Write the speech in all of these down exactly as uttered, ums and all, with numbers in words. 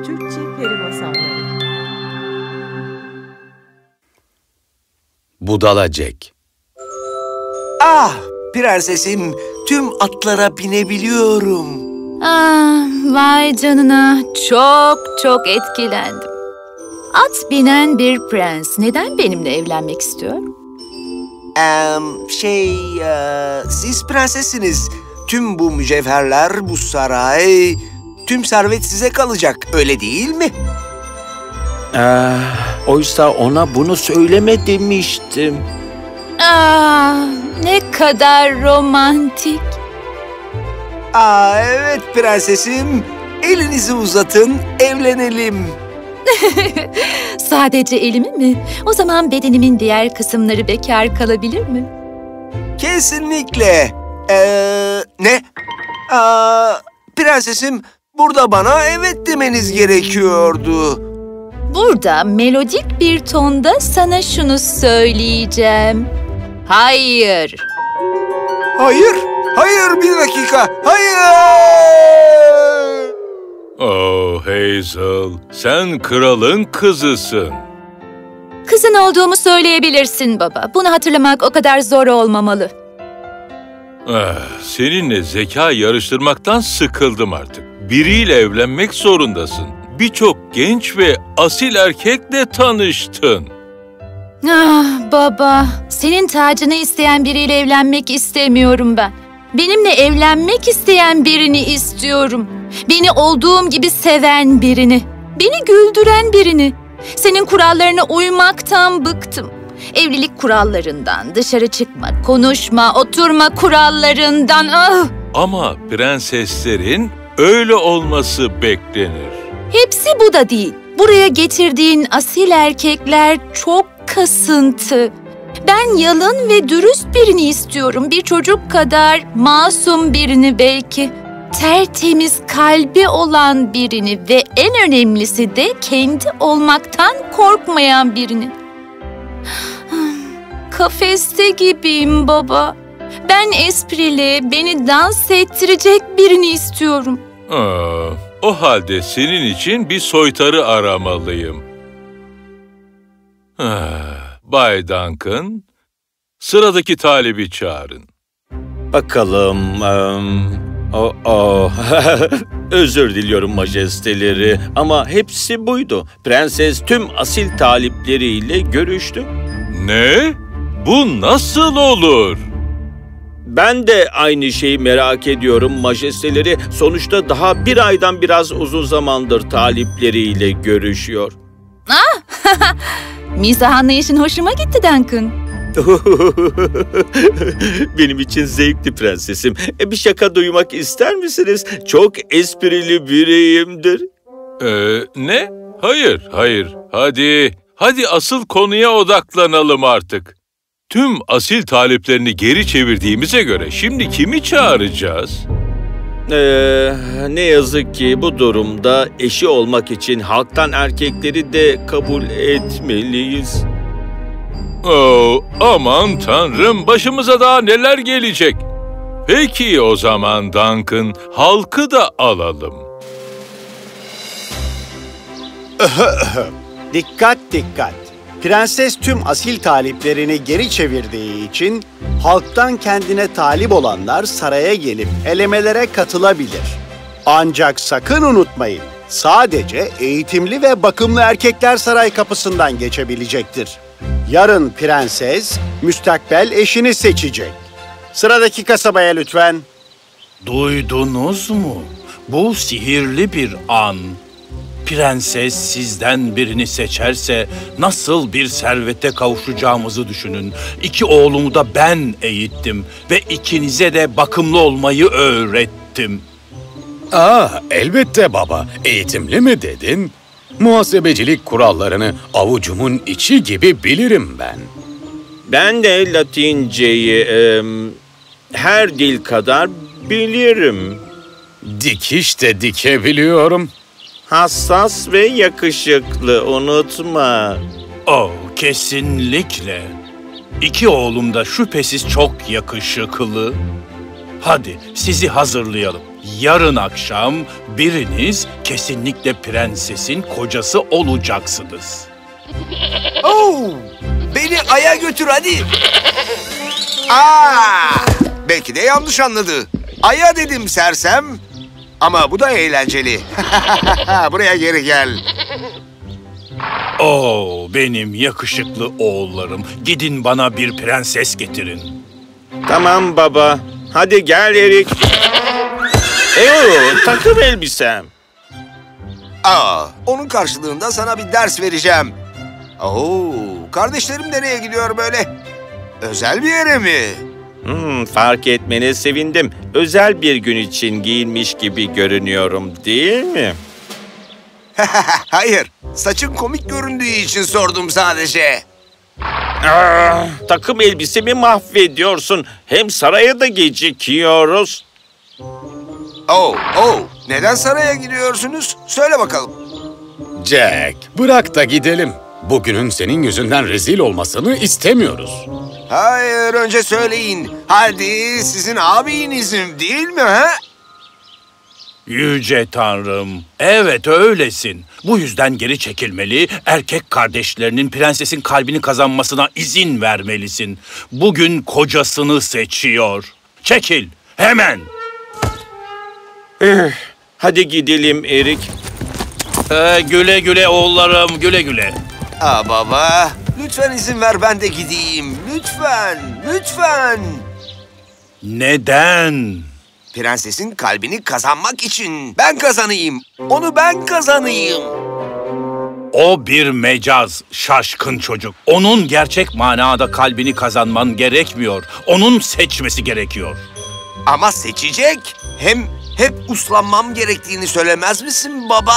Türkçe Peri Masalları. Budala Jack. Ah, prensesim, tüm atlara binebiliyorum. Ah, vay canına, çok çok etkilendim. At binen bir prens neden benimle evlenmek istiyor? Ee, şey, e, siz prensesiniz. Tüm bu mücevherler, bu saray, tüm servet size kalacak, öyle değil mi? Ee, oysa ona bunu söyleme demiştim. Ah, ne kadar romantik. Aa, evet prensesim, elinizi uzatın, evlenelim. Sadece elimi mi? O zaman bedenimin diğer kısımları bekar kalabilir mi? Kesinlikle. Ee, ne? Aa, prensesim, burada bana evet demeniz gerekiyordu. Burada melodik bir tonda sana şunu söyleyeceğim. Hayır. Hayır, hayır bir dakika, hayır! Oh Hazel, sen kralın kızısın. Kızın olduğumu söyleyebilirsin baba. Bunu hatırlamak o kadar zor olmamalı. Ah, seninle zeka yarıştırmaktan sıkıldım artık. Biriyle evlenmek zorundasın. Birçok genç ve asil erkekle tanıştın. Ah baba, senin tacını isteyen biriyle evlenmek istemiyorum ben. Benimle evlenmek isteyen birini istiyorum. Beni olduğum gibi seven birini. Beni güldüren birini. Senin kurallarına uymaktan bıktım. Evlilik kurallarından, dışarı çıkma, konuşma, oturma kurallarından. Ah! Ama prenseslerin öyle olması beklenir. Hepsi bu da değil. Buraya getirdiğin asil erkekler çok kasıntı. Ben yalın ve dürüst birini istiyorum. Bir çocuk kadar masum birini belki. Tertemiz kalbi olan birini ve en önemlisi de kendi olmaktan korkmayan birini. Kafeste gibiyim baba. Ben esprili, beni dans ettirecek birini istiyorum. Aa, o halde senin için bir soytarı aramalıyım. Ah, Bay Duncan, sıradaki talibi çağırın. Bakalım... Um, oh, oh. Özür diliyorum majesteleri ama hepsi buydu. Prenses tüm asil talipleriyle görüştü. Ne? Bu nasıl olur? Ben de aynı şeyi merak ediyorum majesteleri. Sonuçta daha bir aydan biraz uzun zamandır talipleriyle görüşüyor. Ah! Mizah anlayışın hoşuma gitti Duncan. Benim için zevkli prensesim. Bir şaka duymak ister misiniz? Çok esprili biriyimdir. Ee, ne? Hayır, hayır. Hadi, hadi asıl konuya odaklanalım artık. Tüm asil taliplerini geri çevirdiğimize göre şimdi kimi çağıracağız? Ee, ne yazık ki bu durumda eşi olmak için halktan erkekleri de kabul etmeliyiz. Oh, aman tanrım, başımıza daha neler gelecek? Peki o zaman Duncan, halkı da alalım. Dikkat dikkat! Prenses tüm asil taliplerini geri çevirdiği için halktan kendine talip olanlar saraya gelip elemelere katılabilir. Ancak sakın unutmayın, sadece eğitimli ve bakımlı erkekler saray kapısından geçebilecektir. Yarın prenses müstakbel eşini seçecek. Sıradaki kasabaya lütfen. Duydunuz mu? Bu sihirli bir an. Prenses sizden birini seçerse nasıl bir servete kavuşacağımızı düşünün. İki oğlumu da ben eğittim ve ikinize de bakımlı olmayı öğrettim. Aa, elbette baba. Eğitimli mi dedin? Muhasebecilik kurallarını avucumun içi gibi bilirim ben. Ben de Latinceyi e, her dil kadar bilirim. Dikiş de dikebiliyorum. Hassas ve yakışıklı, unutma. Oh, kesinlikle. İki oğlum da şüphesiz çok yakışıklı. Hadi sizi hazırlayalım. Yarın akşam biriniz kesinlikle prensesin kocası olacaksınız. Oo, beni Ay'a götür hadi. Aa, belki de yanlış anladı. Ay'a dedim sersem. Ama bu da eğlenceli. Buraya geri gel. Oo, benim yakışıklı oğullarım. Gidin bana bir prenses getirin. Tamam baba. Hadi gel Erik. Eyo, takım elbisem. Aa, onun karşılığında sana bir ders vereceğim. Oo, kardeşlerim nereye gidiyor böyle? Özel bir yere mi? Hmm, fark etmene sevindim. Özel bir gün için giyinmiş gibi görünüyorum, değil mi? Hayır, saçın komik göründüğü için sordum sadece. Aa, takım elbisemi mahvediyorsun. Hem saraya da gecikiyoruz. Oh, oh, neden saraya gidiyorsunuz? Söyle bakalım. Jack, bırak da gidelim. Bugünün senin yüzünden rezil olmasını istemiyoruz. Hayır, önce söyleyin. Hadi, sizin abinizim değil mi ha? Yüce Tanrım, evet öylesin. Bu yüzden geri çekilmeli, erkek kardeşlerinin prensesin kalbini kazanmasına izin vermelisin. Bugün kocasını seçiyor. Çekil, hemen. Eh, hadi gidelim Erik. Ee, güle güle oğullarım, güle güle. Aa baba, lütfen izin ver ben de gideyim. Lütfen, lütfen. Neden? Prensesin kalbini kazanmak için. Ben kazanayım. Onu ben kazanayım. O bir mecaz, şaşkın çocuk. Onun gerçek manada kalbini kazanman gerekmiyor. Onun seçmesi gerekiyor. Ama seçecek. Hem hep uslanmam gerektiğini söylemez misin baba?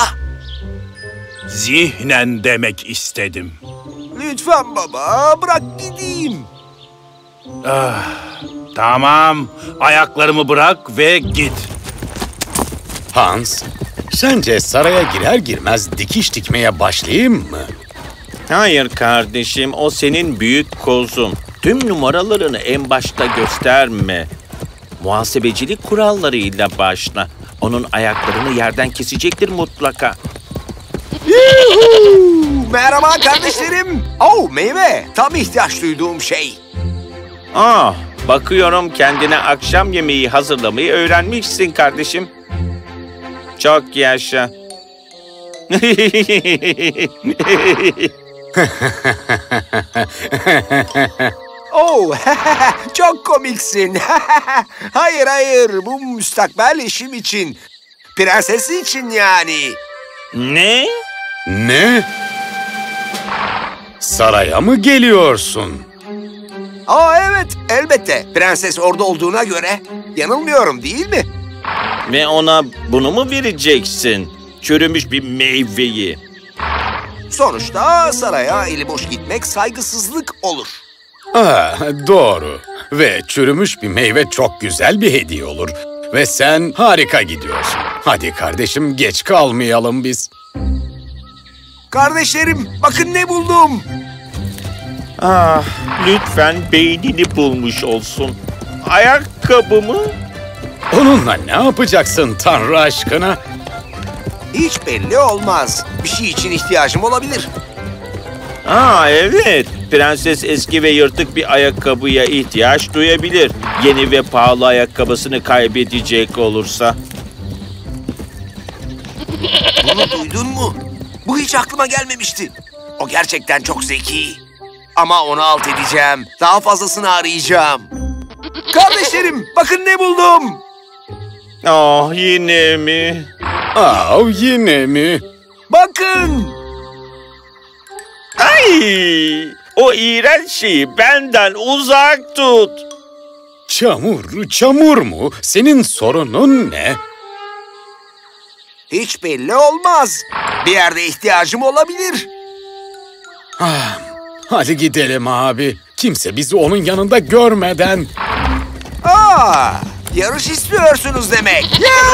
Zihnen demek istedim. Lütfen baba, bırak gideyim. Ah, tamam, ayaklarımı bırak ve git. Hans, sence saraya girer girmez dikiş dikmeye başlayayım mı? Hayır kardeşim, o senin büyük kozun. Tüm numaralarını en başta gösterme. Muhasebecilik kurallarıyla başla. Onun ayaklarını yerden kesecektir mutlaka. Yuhuu! Merhaba kardeşlerim. Oh, meyve. Tam ihtiyaç duyduğum şey. Ah, bakıyorum kendine akşam yemeği hazırlamayı öğrenmişsin kardeşim. Çok yaşa. Oh, çok komiksin. Hayır hayır, bu müstakbel eşim için. Prensesi için yani. Ne? Ne? Saraya mı geliyorsun? Aa evet, elbette. Prenses orada olduğuna göre yanılmıyorum değil mi? Ve ona bunu mu vereceksin? Çürümüş bir meyveyi. Sonuçta saraya eli boş gitmek saygısızlık olur. Ah, doğru. Ve çürümüş bir meyve çok güzel bir hediye olur. Ve sen harika gidiyorsun. Hadi kardeşim, geç kalmayalım biz. Kardeşlerim, bakın ne buldum. Ah, lütfen beynini bulmuş olsun. Ayakkabımı? Onunla ne yapacaksın Tanrı aşkına? Hiç belli olmaz. Bir şey için ihtiyacım olabilir. Aa evet, prenses eski ve yırtık bir ayakkabıya ihtiyaç duyabilir. Yeni ve pahalı ayakkabısını kaybedecek olursa. Bunu duydun mu? Bu hiç aklıma gelmemişti. O gerçekten çok zeki. Ama onu alt edeceğim. Daha fazlasını arayacağım. Kardeşlerim, bakın ne buldum. Ah, yine mi? Aa, yine mi? Bakın. Ay! O iğrenç şeyi benden uzak tut. Çamur, çamur mu? Senin sorunun ne? Hiç belli olmaz. Bir yerde ihtiyacım olabilir. Ah, hadi gidelim abi. Kimse bizi onun yanında görmeden. Aa, yarış istiyorsunuz demek.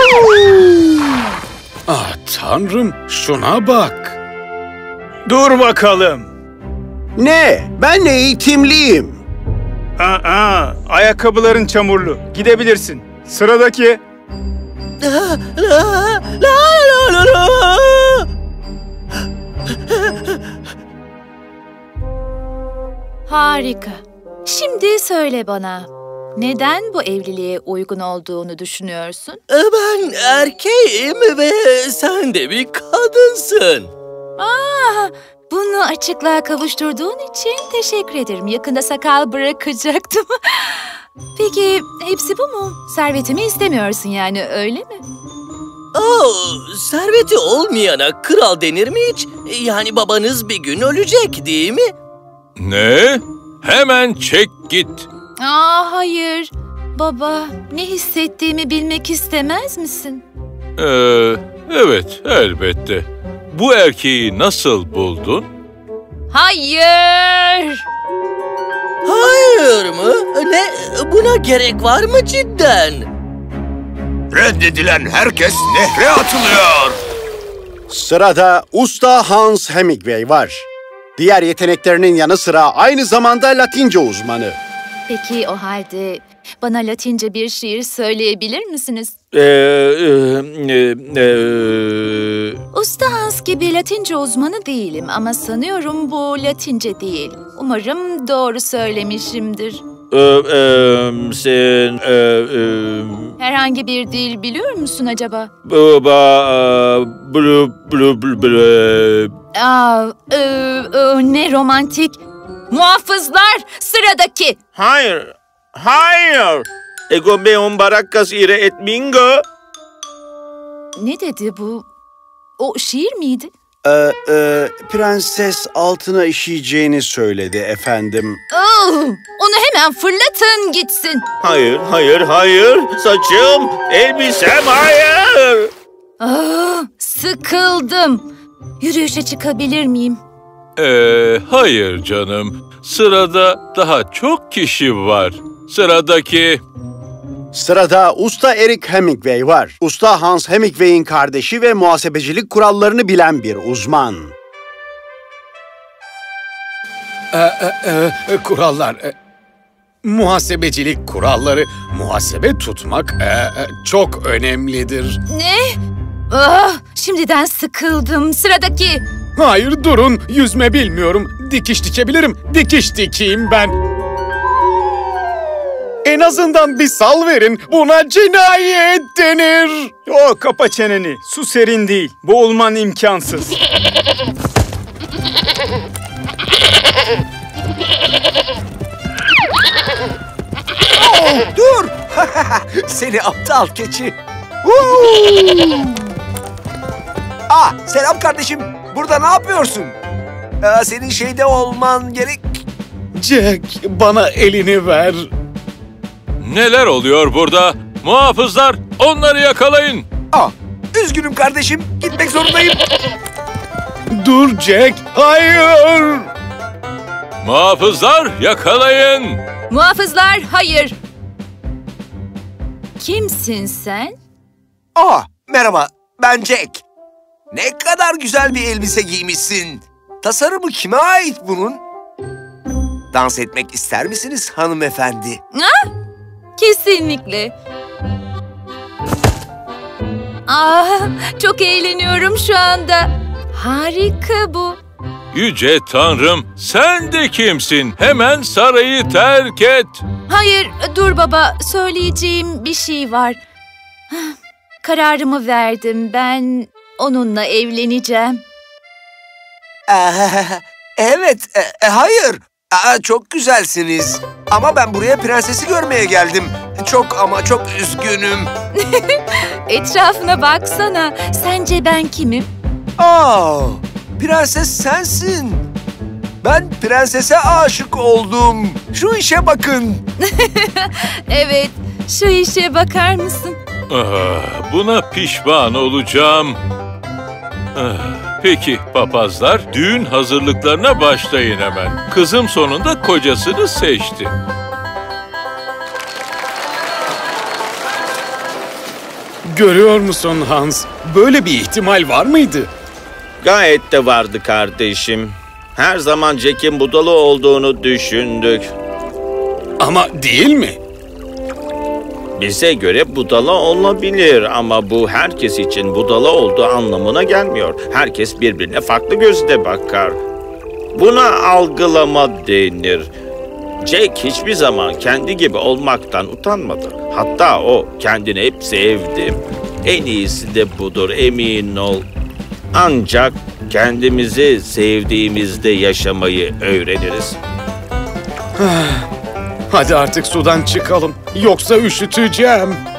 Ah Tanrım, şuna bak. Dur bakalım. Ne? Ben eğitimliyim. Aa, ayakkabıların çamurlu. Gidebilirsin. Sıradaki. La la la la la. Harika. Şimdi söyle bana, neden bu evliliğe uygun olduğunu düşünüyorsun? Ben erkeğim ve sen de bir kadınsın. Aa, bunu açıklığa kavuşturduğun için teşekkür ederim. Yakında sakal bırakacaktım. Peki hepsi bu mu? Servetimi istemiyorsun yani, öyle mi? Oo, serveti olmayana kral denir mi hiç? Yani babanız bir gün ölecek değil mi? Ne? Hemen çek git. Aa, hayır. Baba, ne hissettiğimi bilmek istemez misin? Ee, evet, elbette. Bu erkeği nasıl buldun? Hayır! Hayır mı? Ne? Buna gerek var mı cidden? Reddedilen herkes nehre atılıyor. Sırada Usta Hans Hemingway var. Diğer yeteneklerinin yanı sıra aynı zamanda Latince uzmanı. Peki o halde bana Latince bir şiir söyleyebilir misiniz? Ee, e, e, e, Usta Hans gibi Latince uzmanı değilim ama sanıyorum bu Latince değil. Umarım doğru söylemişimdir. e, e, sen, e, e, Herhangi bir dil biliyor musun acaba? baba, blu, blu, blu, blu. Aa, e, e, ne romantik. Muhafızlar, sıradaki. Hayır, hayır. Ego meum baracas ire et mingo. Ne dedi bu? O şiir miydi? Ee, e, prenses altına işeyeceğini söyledi efendim. Oh, onu hemen fırlatın gitsin. Hayır, hayır, hayır. Saçım, elbisem, hayır. Ah, sıkıldım. Yürüyüşe çıkabilir miyim? Ee, hayır canım. Sırada daha çok kişi var. Sıradaki... Sırada Usta Eric Hemingway var. Usta Hans Hemingway'in kardeşi ve muhasebecilik kurallarını bilen bir uzman. Ee, e, e, kurallar, e, muhasebecilik kuralları, muhasebe tutmak e, e, çok önemlidir. Ne? Ah, şimdiden sıkıldım. Sıradaki. Hayır durun, yüzme bilmiyorum. Dikiş dikebilirim, dikiş dikeyim ben. En azından bir sal verin, buna cinayet denir. O kapa çeneni. Su serin değil. Boğulman imkansız. Oh, dur! Seni aptal keçi. Aa, selam kardeşim. Burada ne yapıyorsun? Ee, senin şeyde olman gerek. Jack, bana elini ver. Neler oluyor burada? Muhafızlar, onları yakalayın. Aa, üzgünüm kardeşim. Gitmek zorundayım. Dur Jack, hayır. Muhafızlar, yakalayın. Muhafızlar, hayır. Kimsin sen? Aa, merhaba. Ben Jack. Ne kadar güzel bir elbise giymişsin. Tasarımı kime ait bunun? Dans etmek ister misiniz hanımefendi? Ha? Kesinlikle. Ah, çok eğleniyorum şu anda. Harika bu. Yüce Tanrım, sen de kimsin? Hemen sarayı terk et. Hayır, dur baba. Söyleyeceğim bir şey var. Kararımı verdim. Ben onunla evleneceğim. Ee, evet, e, e, hayır. Aa, çok güzelsiniz. Ama ben buraya prensesi görmeye geldim. Çok ama çok üzgünüm. Etrafına baksana. Sence ben kimim? Aa, prenses sensin. Ben prensese aşık oldum. Şu işe bakın. Evet, şu işe bakar mısın? Ah, buna pişman olacağım. Ah, peki papazlar, düğün hazırlıklarına başlayın hemen. Kızım sonunda kocasını seçti. Görüyor musun Hans? Böyle bir ihtimal var mıydı? Gayet de vardı kardeşim. Her zaman Jack'in budala olduğunu düşündük. Ama değil mi? Bize göre budala olabilir ama bu herkes için budala olduğu anlamına gelmiyor. Herkes birbirine farklı gözle bakar. Buna algılama denir. Jack hiçbir zaman kendi gibi olmaktan utanmadı. Hatta o kendini hep sevdi. En iyisi de budur, emin ol. Ancak kendimizi sevdiğimizde yaşamayı öğreniriz. Hadi artık sudan çıkalım. Yoksa üşüteceğim.